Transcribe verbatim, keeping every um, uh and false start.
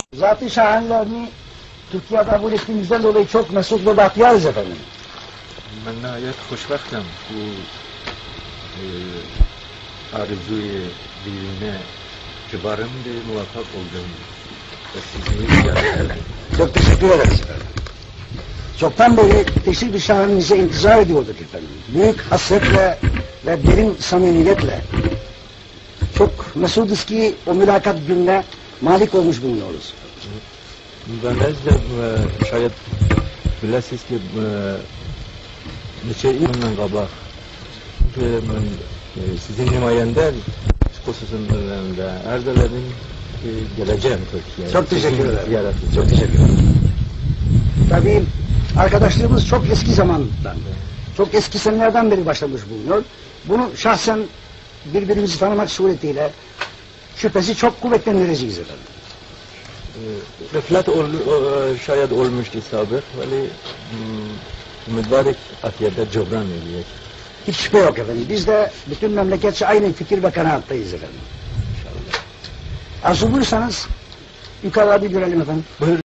Zat-ı şahanlerini Türkiye'de kabul ettiğimizden dolayı çok mesut ve bahtiyarız efendim. Ben nihayet hoşbaktim bu e, arzuyu birine kibarım bir muvaffak oldum. Ve sizin ziyaret Çok teşekkür ederiz efendim. Çoktan beri teşrif-i şahaninize intizar ediyorduk efendim. Büyük hasretle ve derin samimiyetle. Çok mesuduz ki o mülakat gününe malik olmuş bulunuyoruz. Ben de şayet biləsiniz ki neçə ildən qabaq sizin nümayəndə xüsusunda Erdeler'in geleceğim Türkiye'ye. Çok teşekkür ederim. Ziyaretiniz. Çok teşekkür ederim. Tabii arkadaşlığımız çok eski zamandan, çok eski senelerden beri başlamış bulunuyor. Bunu şahsen birbirimizi tanımak suretiyle şüphesi çok kuvvetlendireceğiz efendim. Rıflat ol, şayet olmuştu sabır, vali mübarek afiyette cebran ediyor. Hiç şüphe yok efendim. Biz de bütün memleketçe aynı fikir ve kanaattayız efendim. İnşallah. Arzu buyursanız yukarıda bir görelim efendim. Buyur.